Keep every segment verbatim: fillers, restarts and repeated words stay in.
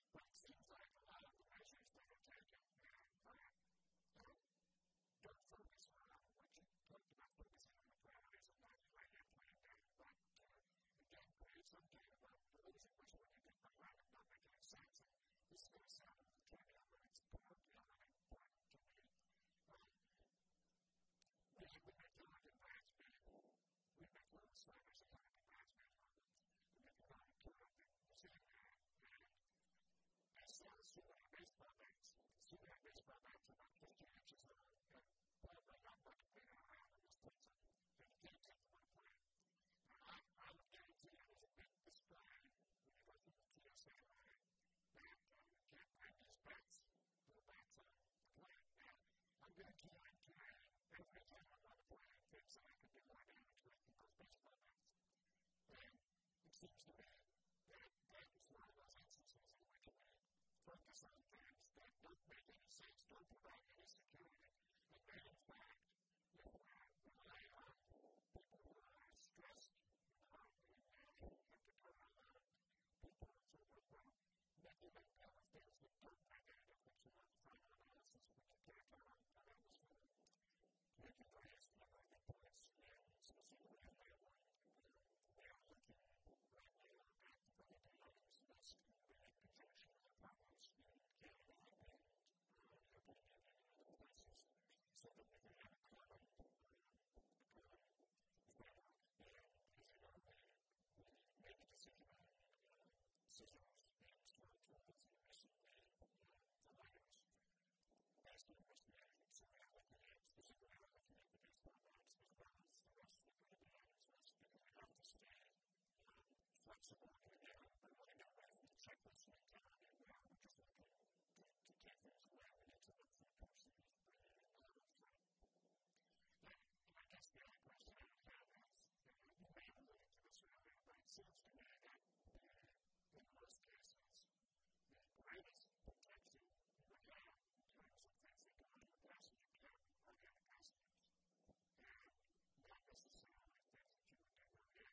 But it seems like a lot of the measures that are taken uh, don't, don't focus on what you talked about, focusing on the priorities of what you might have planned out, but uh, again, create some kind of a illusion which when you get behind it, not making any sense. And this is going to sound a little trivial, but it's important to me. Um, we have been talking about we make little slides and talking about we make a lot of talk and saying that I saw a student at baseball bats. The student at baseball bats are about fifteen inches long, and probably not much bigger around in this place, and you can't take them on a plane. And I, I would guarantee you there's a big display when you go through the T S A line that um, you can't find these bats, little bats on the plane. Now, I'm guarantee you I'm carrying every time I'm on the plane things that I could do more damage with than those baseball bats. And it seems to me that that is one of those instances in which we focus on things that don't make any sense, don't provide any security, and then in fact, if we rely on people who are stressed, um, and have to turn on a lot of people and so forth, well, making them cover things that don't make any difference in our final analysis, which you can't turn on analysis for. Making various number of points, and specifically in that one, we are looking right now at the related items that's in conjunction with the problems in Canada and uh, happening in other places, so that we can have a common, a common framework. And as you know, we, we made a decision on uh, systems and storage tools and recently uh, the items based on risk management. So we are looking at specifically we're looking at the baseball bats as well as the rest of the related items list because we have to stay um, flexible and again, we're really not ready for the checklist mentality and now we're just looking to, to take things away. We need to look for diversity and bring it in a little bit. And, and I guess the other question I would have is, and you may have alluded to this earlier, but it seems to me that in most cases, the greatest protection we have in terms of things that go on in the passenger cabin are the other passengers. And not necessarily things that you would do again.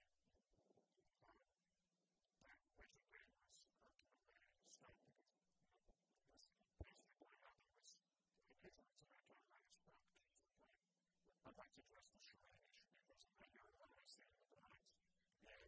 But Richard Gray was ultimately stuck because this passenger boy out there was the difference in our time on his front page of the plane. I'd like to address the shorting issue because I hear a lot of us saying the lines. And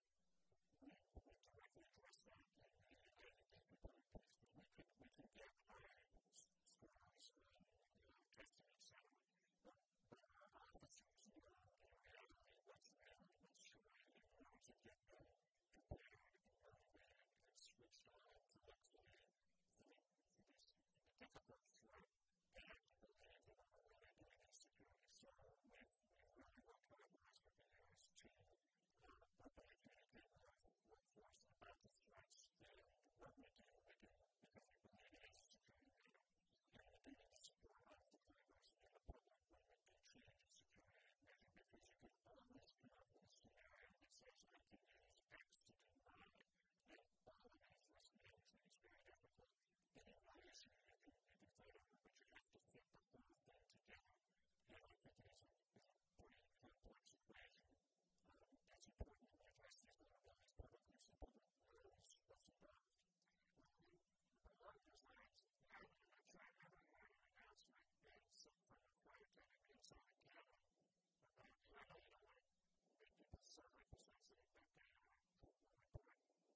we, we directly address that and we need to get people in place, but we could, we could get high scores and you know, testing, et cetera. But, but our officers know in reality what's there and what's short and how to get them prepared and motivated and switched on to look for the, for the, for this, for the difficult threat. They have to believe that we're really doing this security. So we've, we've really worked hard the last couple of years to uh, openly communicate with workforce about the threats and what we do, we do because we believe it is a security matter. And we do need to support all of the drivers in the public when we do change a security measure because you can always come up with a scenario that says I can use X to do Y. And all of that risk management is very difficult. And in one issue, you can, you can fight over, but you have to fit the whole thing together. And I think it is a, is a pretty complex equation. Um, that's important to address these vulnerabilities publicly so public knows what's involved. Um, along those lines, I'm not sure I ever heard an announcement made from a flight attendant inside the cabin about how you don't want to make people so hypersensitive that they are report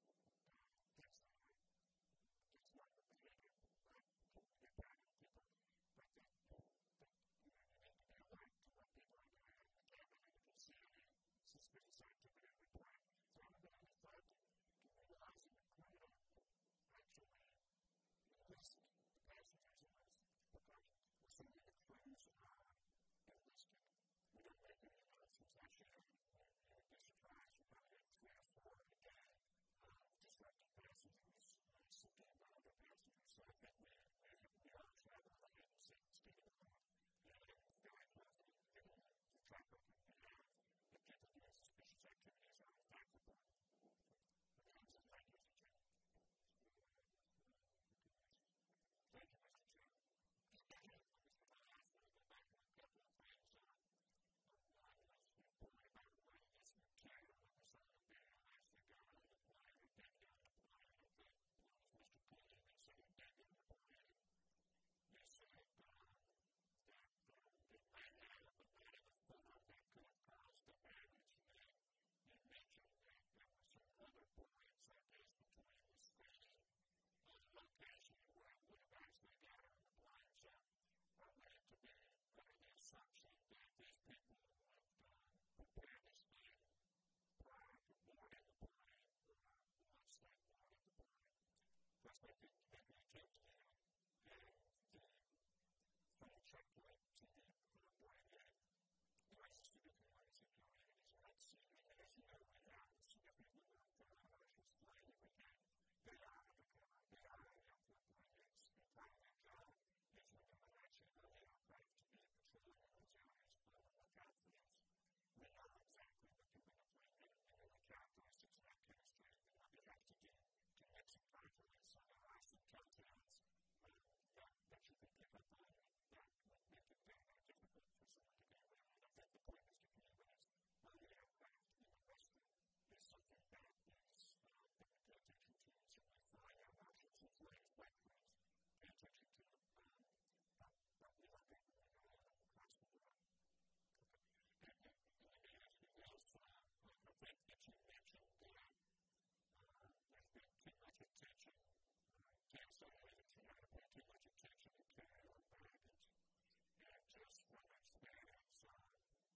things that are just not the behavior that get bad at people, but that, that you know, you need to be alert to what people are doing in the cabin and if you see any suspicious activity and report. So I'm going to thought to realize in the crew actually enlist the passengers in those precautions. We're sending the crews are enlisted. We don't make any announcements. Actually, you would be surprised. We probably have three or four a day of disrupting passengers, uh, subduing other passengers. So I think we, we, we are traveling ahead and speeding along. And I'm very confident given the track record we have that people doing suspicious activities are in fact reported. Thank you, Mister Chairman. Thank you, Mister Chairman. Mister Chairman, I want to go back to a couple of things. One was your point about what is material that was on the bill as the government applied or did not apply. I think point, Mister Kennedy, is on the aircraft in the restroom is something that is uh, that we pay attention to. Certainly flying our marshals and flying flight crews pay attention to it. Um, but, but we look at it uh, across the board. Okay. And, and, and anything else, uh, I think that you mentioned that uh, there's been too much attention. T S A is trying to pay too much attention to carry-on baggage. And just from experience, uh,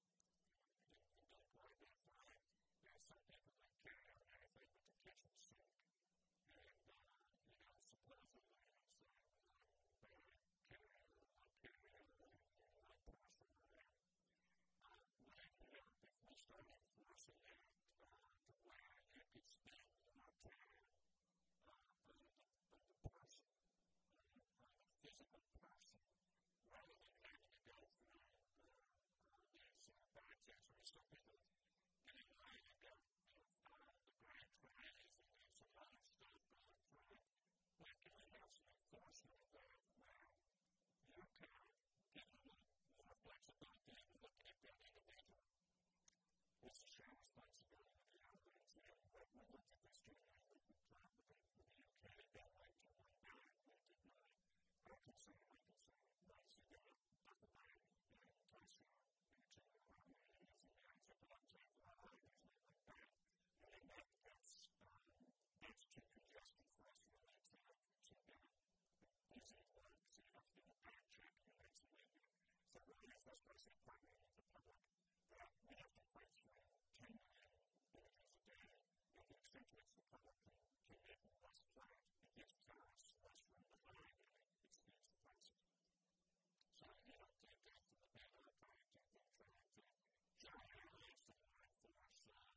you, you don't quite get right. There's some people that carry on anything but the kitchen sink. And, uh, you know, supposedly it's uh, one bag carrier, one carrier, and one parcel around. Uh, when, you know, if we start enforcing that uh, to where you could spend more time uh, on the, on the person, uh, on the physical person, rather than having to go through uh, uh, these uh, bypassers. Some people get in line and go, you know, follow the grand trays, and there's a lot of stuff going through it. But can we have some enforcement of that? Well, you're kind of getting a little more flexibility and looking at that individual. It's a shared responsibility with the airlines. And when we looked at this during the property in the U K, they went to one bag, we did not. Our concern, my concern, was to get a double bag and toss it into the runway and using the exit block to have our items like one bag. And then that, that's, um, that's too congested for us really to, to do using one. So you have to do a bag check and that's illegal. So really, that's why I say partnering with the public. That we have to fight through ten million images a day, and the extent to which the public can, can make them less flat, it gives terrorists less room to hide, and it exceeds the prices. So, you know, to get to the better approach, I think trying to show airlines to more enforce uh,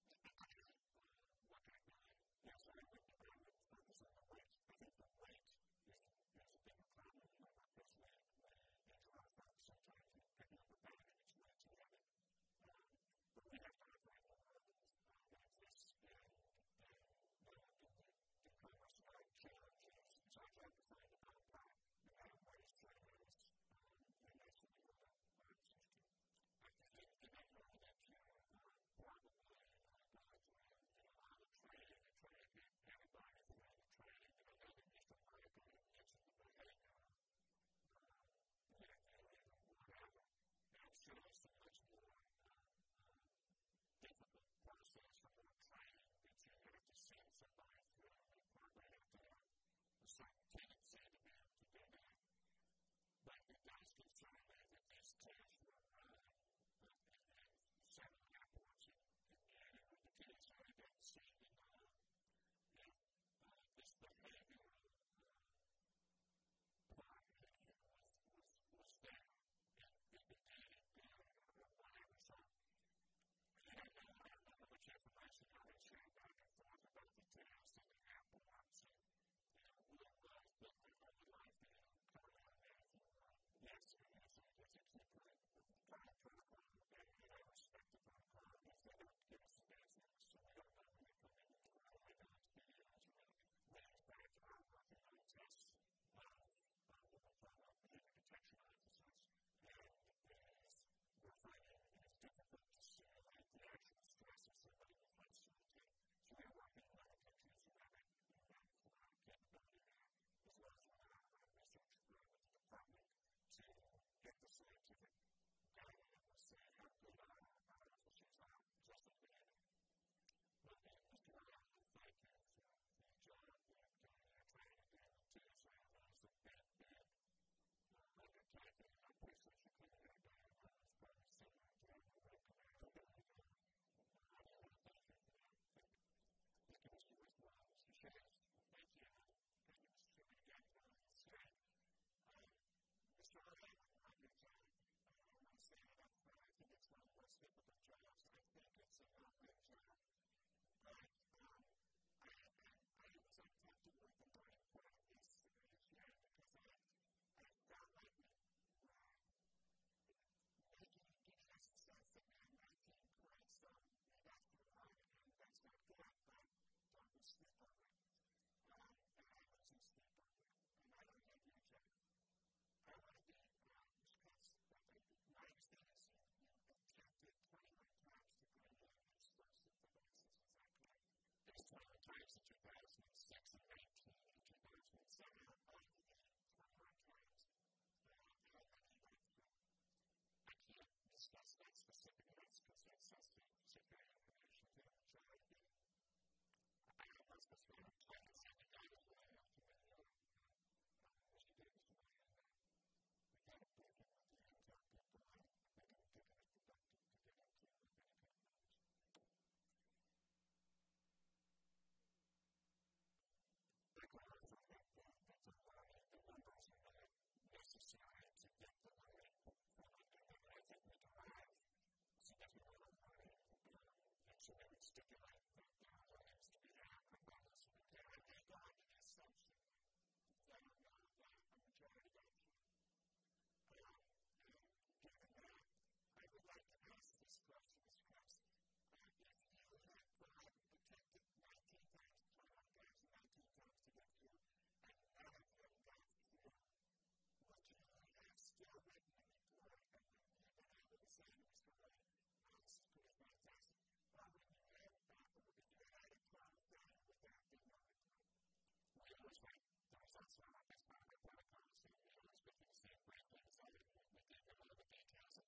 what they're doing. Yes, I would, I would focus on the weight. I think the weight is, is a bigger problem, you know, because we, we enjoy folks sometimes picking up a bag and it's way too heavy. Um, but we have to operate on levels uh, that exist in, in, uh, in the, the commerce-wide challenges. It's our job to find a better path, no matter what is thrown at us, um, and that's what we want to access to. I think, and I know that you're uh, probably uh, going through, you know, a lot of training and trying to get everybody through the training, and I know that Mister Michael mentioned the behavior uh, interviewing or whatever. And I'm sure it's a much more difficult process for more training that you have to send somebody through. They probably have to have a certain tendency to be able to do that. But it does concern me that these tests were run in several airports in, in the area where the T S A doesn't seem to know if uh, this behavior uh, part was, was, was there. And if it did, it did, or whatever. So, I don't know, I don't know how much information I would share back and forth about the tests and the airports and, you know, we'll, uh, but we would like to cover on that if you want. Yes, yes, it's a key point. Kind of protocol, and, and I respect the protocol, if they don't give us the answers, so we don't know when they come in and go away to those videos, right? We, in fact, are working on tests of uh, what we call our behavior detection officers, and it is, we're finding it is difficult to simulate the actual stress of somebody with hostility. So we're working in other countries who have it, who have uh, capability there, as well as with our uh, research uh, with the department to get the scientific data and we'll see how good our, our officers are just in the end. Well, then, Mister Ryan, thank you for the job that uh, you're trying to do with T S A. It was a big, big uh, undertaking. I appreciate you coming here today. It was probably similar to every week.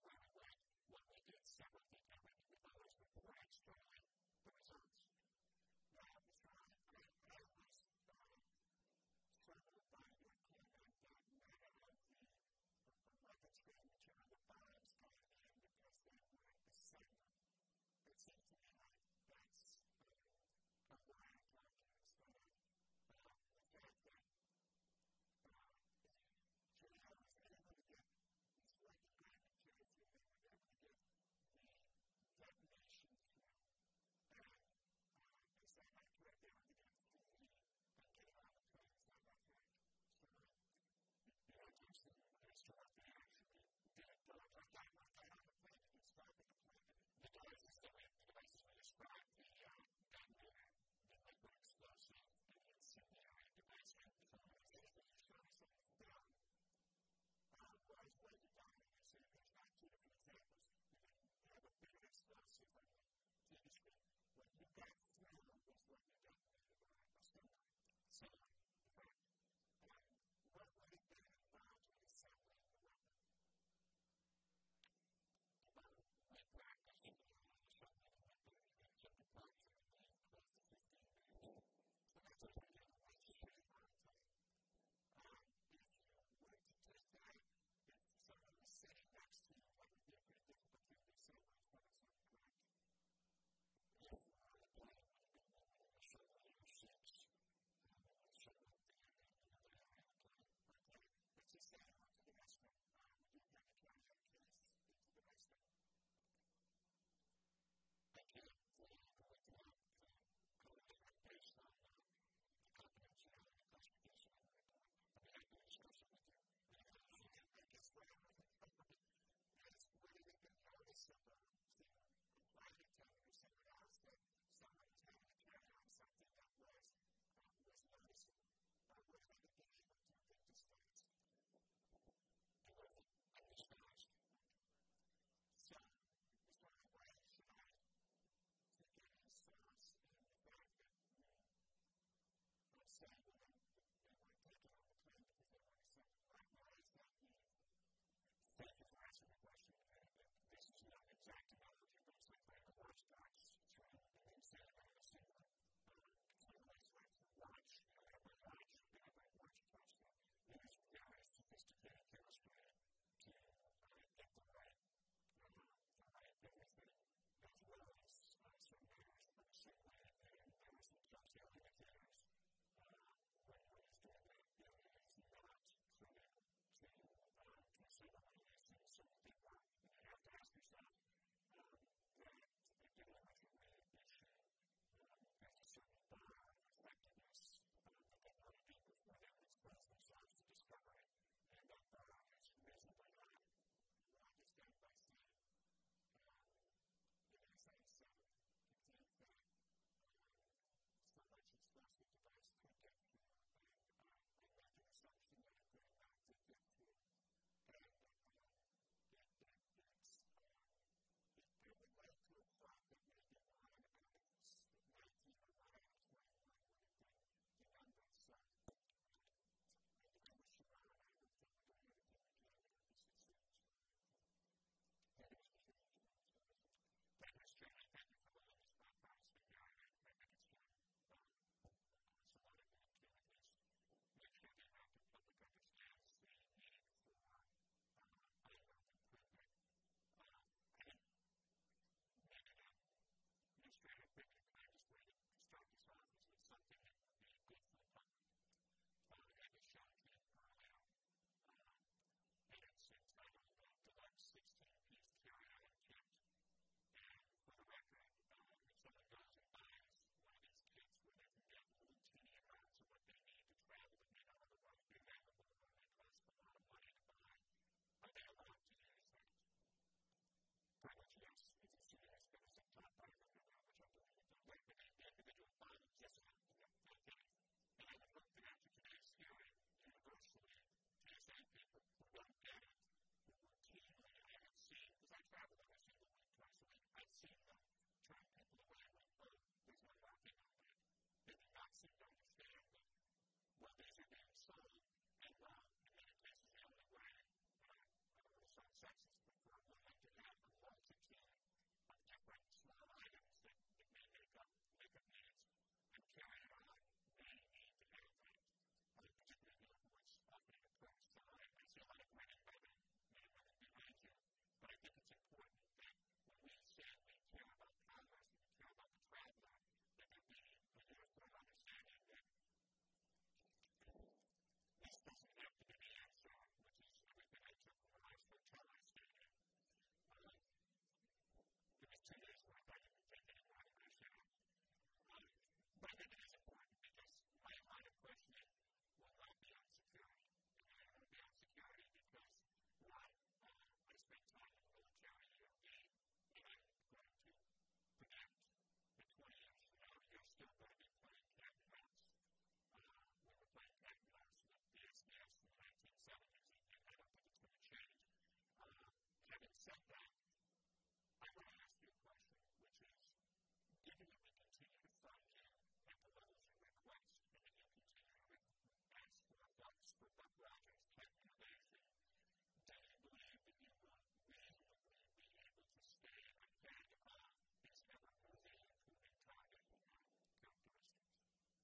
when we went, when we did several things, I mean, we always report externally the results. Now, Mister Ryan, I, I was uh, troubled by your comment that none of the life expenditure on the bonds came in because they were in December. It seems to me like that's uh, a line talking instead of uh, the fact that uh, J L was able to get this like agreement to if they were able to get the detonation through. And uh, is that not correct? They were getting fully and getting on the plane. Is that not correct? So, you know, it seems to me as to what they actually did. But I got on the plane and described the plane. The devices that we, the devices we described, the uh, detonator, the liquid explosive, and the incendiary device, and the things that you showed us on the film, uh, was what you done. And you said there's not two different examples. You didn't have a bigger explosive on the industry. What you got through was what you detonated, right? So, right. And what would have been involved in assembling the weapon? About like practice, you know, assembling the weapon, and some parts of the twelve to fifteen minutes. So that's what we're doing. Let's just show you one time. Um, if you were to take that, if someone was sitting next to you, that would be a pretty difficult thing to say when someone's not correct. If you were playing with a show like six, so that I want to ask you a question, which is, given that we continue to fund you at the levels you request, and that you continue to ask for bucks for Buck Rogers type innovation, do you believe that you will reasonably be able to stay ahead of these ever-moving, improving target characteristics?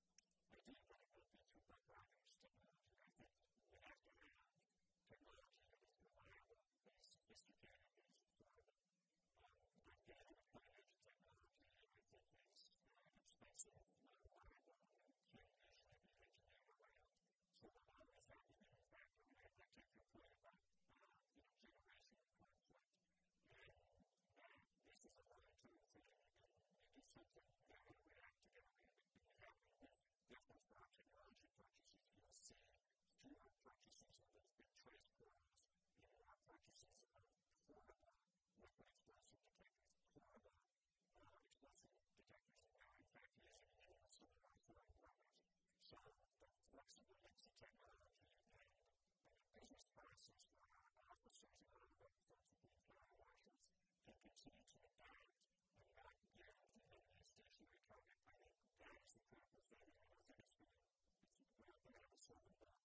I do think it will be through Buck Rogers technology. I think we have to have technology that is reliable, that is sophisticated, that is affordable. Um, but getting the cutting-edge technology, I think, is uh, expensive, not reliable, and can't usually be engineered around. So we're always having to factor in. I take your point about uh, you know, generation conflict. And uh, this is a long-term thing. You can you do something that will react to get around it. And you have to with different for our technology purchases. You'll see fewer purchases of those big trace portals, you know, our purchases of portable liquid explosive detectors, portable uh, explosive detectors, and now, in fact, using even some of our foreign partners. So the flexible use of technology and the business process for our officers and other folks who are fire marshals can continue to adapt and not guarantee them a stationary target. I think that is the critical thing, and I think it's going to it's going to have a silver bullet.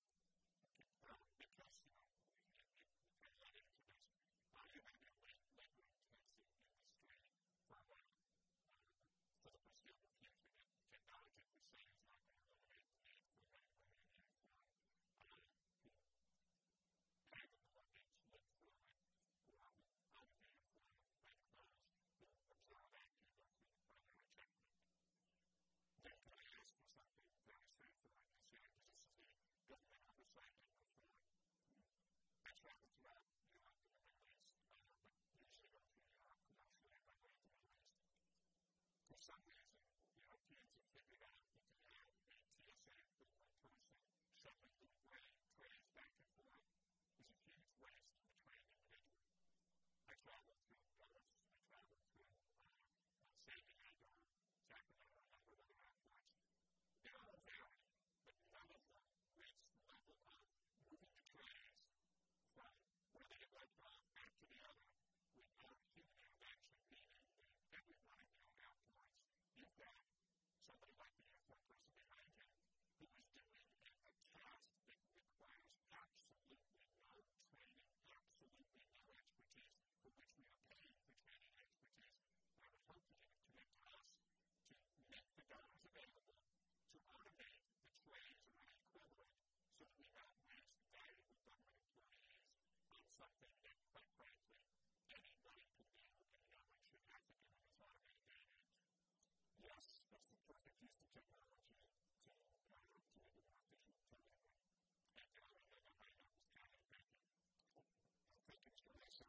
Um, because, you know, it, it, it kind of led into this. Uh, you have a labor-intensive industry from a, uh, for the foreseeable future. That technology per se is not going to eliminate the need for men and women in uniform uh, who have the ability to live through it, who are out of uniform, like clothes, who observe after you go through the primary checkpoint. Then can I ask for something very straightforward and say, because this is the government oversight and reform. I travel throughout Europe and the Middle East, uh, but usually go through Europe commercially by way of the Middle East. For some reason, Europeans have figured out that to have a T S A equivalent person shuttling the brain trays back and forth is a huge waste of a trained individual. I travel through Dallas, I travel through uh, uh, San Diego, Sacramento, and a number of other airports. They all vary, but none of them reach the level of moving the trays from where they get left off back to the other without human intervention, meaning that every one of your airports, you've got somebody like the airport person behind you who is doing a, a task that requires absolutely no training, absolutely no expertise, for which we are paying for training and expertise. I would hope that you would commit to us to make the dollars available to automate the trays or an equivalent so that we don't waste valuable government employees on something that, quite frankly, anybody can do and no one should have to do in this automated day and age. Yes, that's the perfect use of technology to, uh, to make it more efficient for everyone. And uh, I don't know how you know this kind of thank you. Thank you, Mister Mason.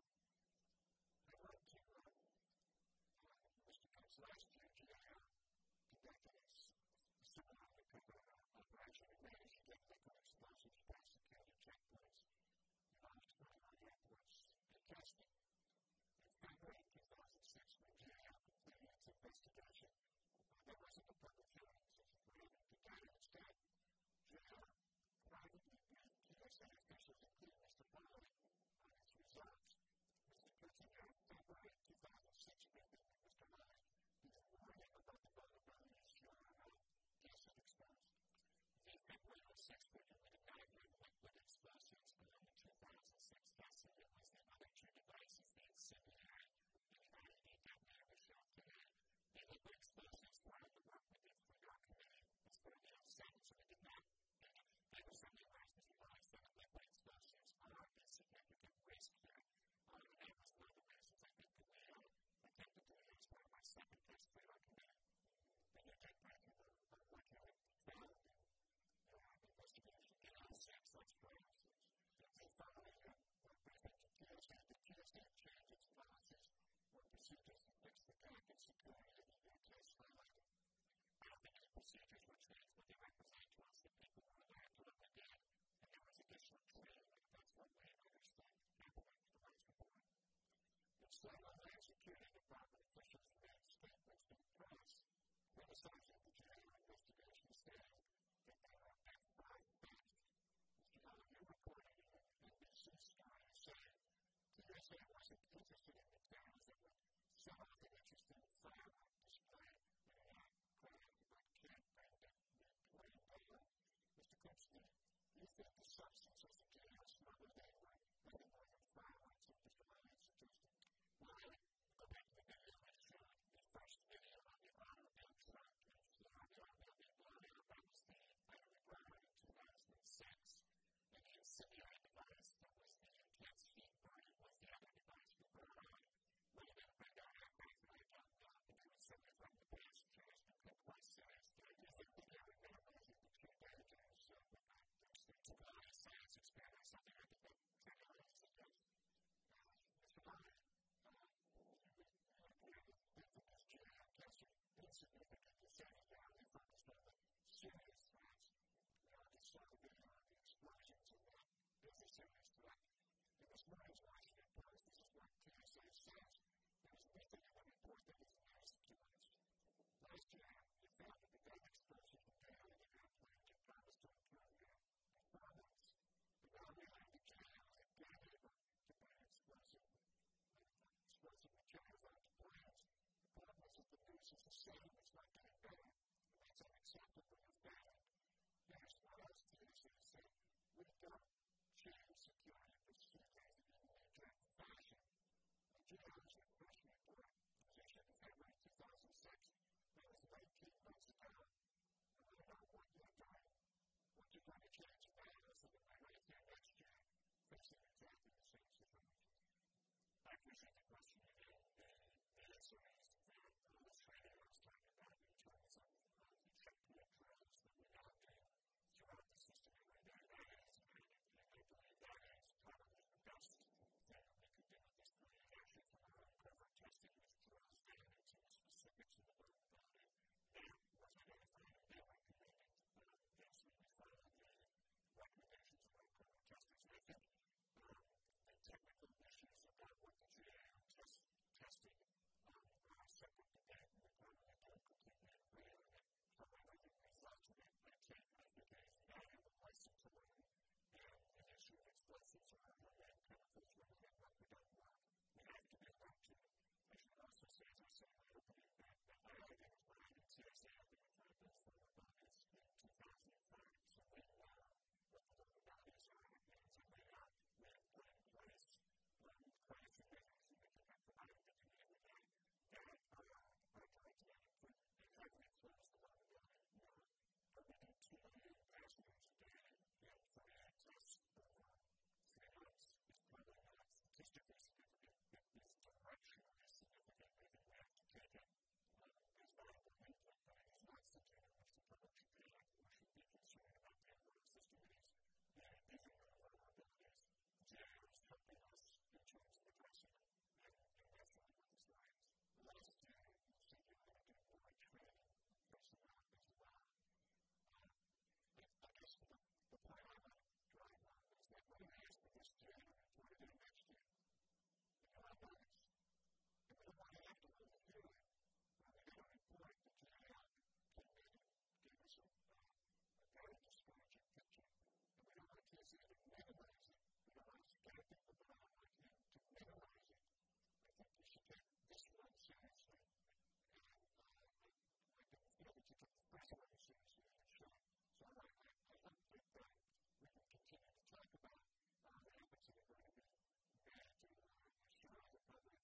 I want to, uh, uh, Mister Coates last year, G I R conducted a similar undercover operation and managed to get liquid explosives past security checkpoints in almost twenty-one airports in testing. In February two thousand six, when G I R completed its investigation, there wasn't a public hearing, so it's related to data instead. G I R privately briefed T S A officials, including Mister Farley, on its results. Mister Coates in your February two thousand six briefing with Mister Farley, he was warning about the vulnerabilities your T S A exposed. The February sixth briefing with ignited liquid explosives below the two thousand six testing, it was the other two devices, the incendiary and the I E D detonator shown today. The liquid explosives were on the work with it for your committee. It's for the outside, so we did not. They were certainly raised as well. I said that liquid explosives are a significant risk here. Um, and that was one of the reasons I think that we uh, attempted to use one of my second test for your committee. And you did briefing of what you had found in your investigation. And I said such processes. And finally, uh, briefing to T S A, the T S A changed its policies or procedures to fix the gap in security that your case highlighted. I don't think any procedures were changed, but they represent to us that people were there to look again, and there was additional training, and that's what we understand happening to the vice report. Instead, Homeland Security Department officials made statements to the press criticizing the G I R investigation, saying that they were at five theft. Mister Young, you reported in an N B C story saying T S A wasn't interested in so often interesting firework display in a crowd about camping that we played later. Mister Kupski, you think the substance of the jail smuggled in were nothing more than fireworks and Mister Ryan suggested? Well, I would go back to the video I showed, the first video of the automobile truck in Florida that we blown out by the state fire department in two thousand six. And the incendiary device that was the intense heat burning was the other device we burned on. Well, then I got out back and I got up and there was something from the passengers who could quite serious. I think the video remembers it was too dangerous. So we got those two guys, science experiments, something like that. ten years ago. Mister Ryan, we think that this G M cancer insignificant decisions are only focused on the serious threats. You know, just saw the video of the explosions and that is a serious threat. In this morning's Washington Post, this is what T S A says. There was nothing in the report that was news to us. Last year, it found that the gun explosion contained in the airplane had promised to improve their performance. But now we learned the G M had been able to bring explosive, explosive materials onto planes. The problem is that the news is the same, it's not getting better, and that's unacceptable and failing. Here's what else T S A said. We don't change security procedures in a direct fashion. The G M's first report was issued in February two thousand six. That was nineteen months ago. And we know what you're doing. What you're going to change now so that we're right here next year facing exactly the same situation. I appreciate the question again. The, the answer is that all the training I was talking about in terms of uh, the checkpoint drills that we now do throughout the system every day, that is, and I believe that is probably the best thing we could do at this point. Actually, from our own covert testing, which drills down into the specifics of the vulnerability, that was identified and that recommended. Uh, that's when we followed the recommendations of our covert testers. And I think um, the technical issues about what the G A O test, tested um, are separate to that, and we're probably don't completely agree on it. However, the results of it, I take, I think, is not have a license to learn, and the issue of explosives or organic chemicals when we get what we don't want. We have to be able to. I should also say, as I said in my opening, that I identified and T S A identified those vulnerabilities in two thousand five, so we know what the vulnerabilities are, and so we are, we have put in place um, quite a few measures, and I think I provided the community with that, that are, are directed at improving, and how do we close the vulnerability more? But we do two million passengers a day, and forty-eight tests over three months is probably not statistically significant, but this direction is significant. I think we have to take it um, as valuable input, but it is not something in which the public should be like, we should be concerned about the overall system. It is that these are our vulnerabilities. The G A O is helping us in terms of addressing it, and, and that's really what this line is. Last year, you said you were going to do more training personnel as well. Um, I guess the, the point I want to drive on is that when we ask for this G A O report again next year, you know, I know this, and we don't want to have to overdo it. When we get a report, the G A O can maybe give us a, uh, a very discouraging picture, and we don't want T S A to minimize it. We don't want to get people that don't like him to minimize it. I think we should take this one seriously, and uh, I, I don't feel that you took the first one seriously, and it should. So I, I, I hope that uh, we can continue to talk about uh, the efforts that are going to be made to uh, assure the public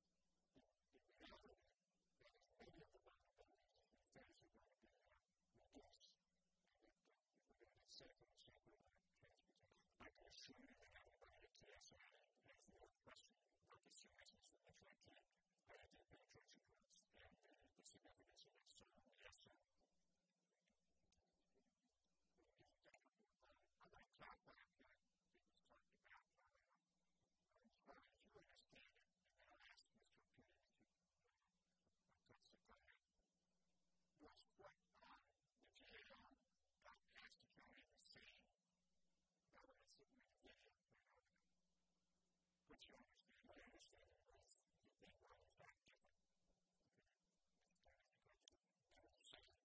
in, in reality that as many of the vulnerabilities that we face are going to be uh, reduced, and that uh, if we're going to get safer and safer about transportation. I can assure you that everybody at T S A has no question about the seriousness of the tracking. I do pay attention to this and uh, the significance of it. So, yes, sir. I want to clarify that it was talked about earlier. As far as you understand it, and then I'll ask Mister Peters to uh, testify, was what uh, the G A O got asked to carry the same elements that we envisioned for an argument. But you understand, my understanding was that they were in fact different. Okay. That was the second.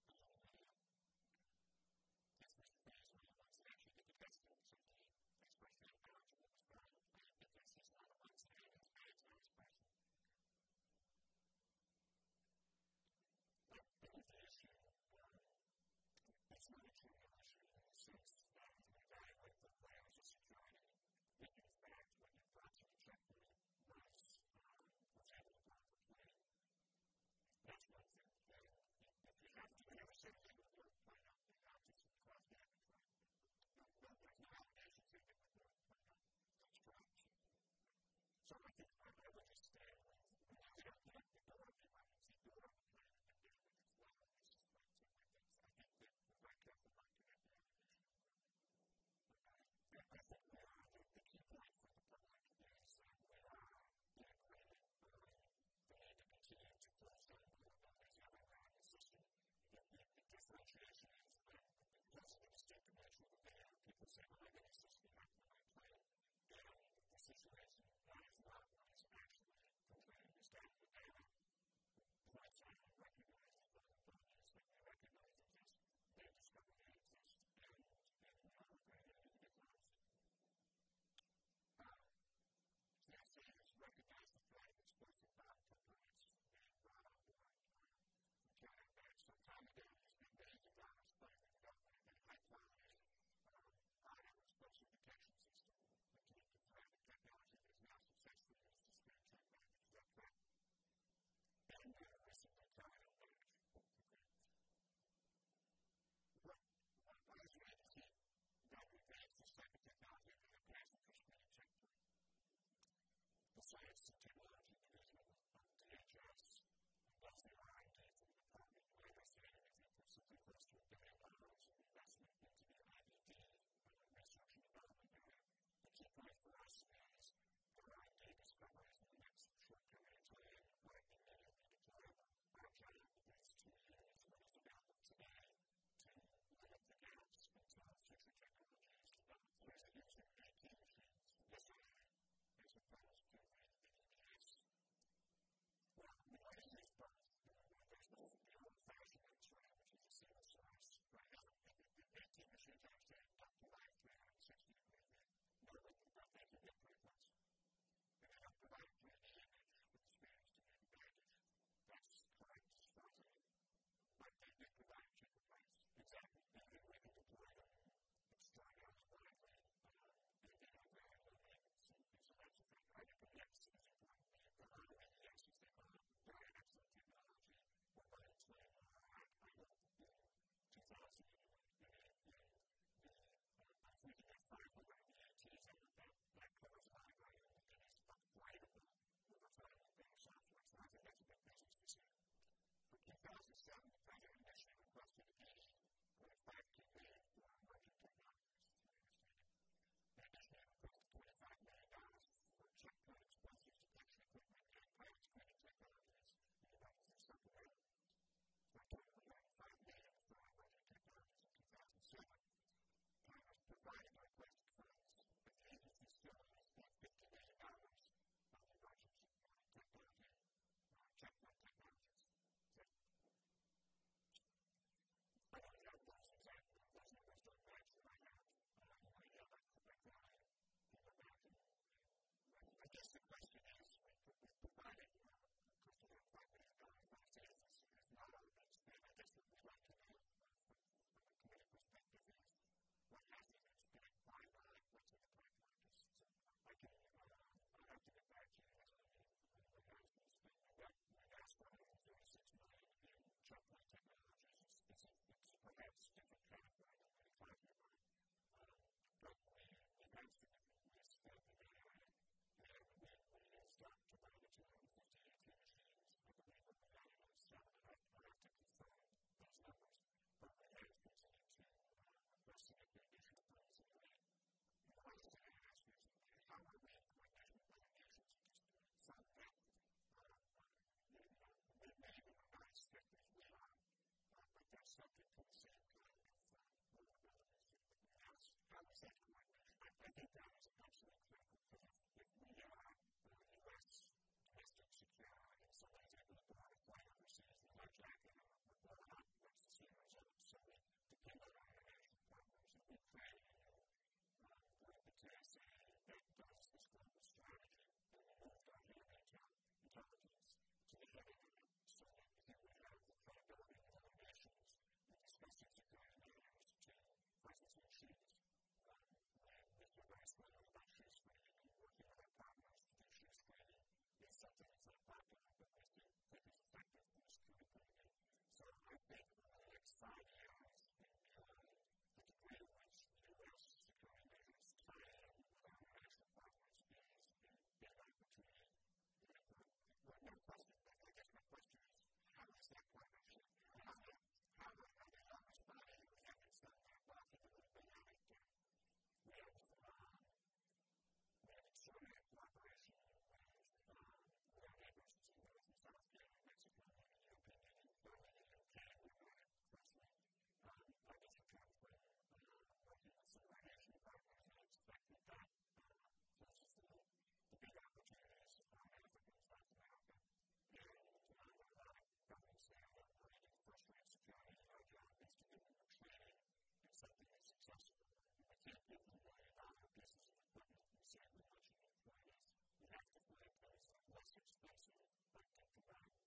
That's Mister Peters one of the ones that actually did the testing, so the next person that knowledgeable was Brian, because he's one of the ones that had his hands on this person. checkpoints and evaluate the layers of security if, in fact, when you brought to the checkpoint was, um, was able to block the plane. That's one thing. And if you have to, whenever something would blow the plane up, you have to cause damage, right? No, no, there's no allegations that it would blow the plane up. That's correct. So I think I would just stay with, you know, you don't get the door of the emergency door of the plane and deal with it as well. This is like two of my things. I think that we're very careful not to get the ammunition. I think we are, the, the key point for the public is that we are in agreement on the need to continue to close down vulnerabilities everywhere in the system. The, the, the differentiation is that because of the distinctive nature of the video, people say, well, I'm in a system, I'm in my plane. And the situation, that is not what is actually portrayed. Is that the data points out and recognizes vulnerabilities that we recognize exist, they discover they exist, and, and we are going to get closed. Um, T S A has recognized the threat of explosive bomb components being brought on board. We counted back some time ago, there's been millions of dollars funded in government and high quality um, auto explosive detection system to meet the threat of technology that is now successfully used to screen check weapons. Is that correct? And we are recently counted on damage. Okay. What, what, what is the agency that advanced this type of technology that has passed the screen check point? The Science and Technology Division of D H S does their R and D for the department. We understand that they put something close to a billion dollars in investment into the I D D, uh, research and development area. The key point for us is the R and D discoveries in the next short period of time might be immediately deployable. Our job is to use what is available today to limit the gaps until future technologies develop. There's a use of A T machines yesterday as opposed to the D B S. Well, we want to use both. There's the, the old-fashioned X-ray, which is a single source. Right now, the, the A T machines actually up to like three hundred sixty degrees. No, but they can get pretty close. And they don't provide three D image with the screens to make baggage. That's correct as far as I know. But they did provide a cheaper price. Exactly. And then we can deploy them extraordinarily widely um, and they have very low latency. And so that's a thing. I think the X is important. The early X is they are very excellent technology. We're running to a I hope in two thousand anyway. And if we can get five hundred of the A Ts out of that, that covers a high value and is upgradable over time with better software. So I think that's a big business decision. For two thousand seven, the President initially requested eighty point five two million dollars for emerging technologies, as I understand it. They initially requested twenty-five million dollars for checkpoint explosives detection equipment and pilot screening technologies in the weapons and supplemental. So a total of one hundred five million dollars for emerging technologies in two thousand seven. Congress provided the requested funds, but the agency still only spent fifty million dollars on emerging technology, uh, checkpoint technologies. So, I don't have those exact those numbers don't match what I have. Uh, you might have like the background and go back and I guess the question is, we've provided uh, close to one hundred five million dollars for the citizens. It's not all been spent. I guess what we'd like to know uh, from, from a committee perspective is what hasn't been spent, why not, what's in the pipeline. So I can, uh, I'll have to get back to you as to what has been spent. We've asked for one hundred thirty-six million dollars in checkpoint technologies. It's, it's, it's perhaps different category than what we're talking about. Um, but we, we have significantly spent in that area. And we, we start to buy the two hundred fifty A T machines. I believe we're valued on seven. I'll have to confirm those numbers. But we have continued to uh, invest significant additional funds in that. And the last thing I ask is, how are we in coordination with other nations at this point? Some have, uh, you know, many of them are not as strict as we are, uh, but they're subject to the same kind of uh, vulnerabilities. How is that coordination? I, I think that is absolutely critical because if, if we are uh, U S domestic secure and somebody's able to borrow a flight overseas and hijack it or blow it up, what's the same result? So we depend on our international partners and we create a new uh, group at T S A that does this global strategy and we moved our human intelligence to the head of it so that here we have the credibility of other nations in discussing security matters to, for instance, machine special, but to provide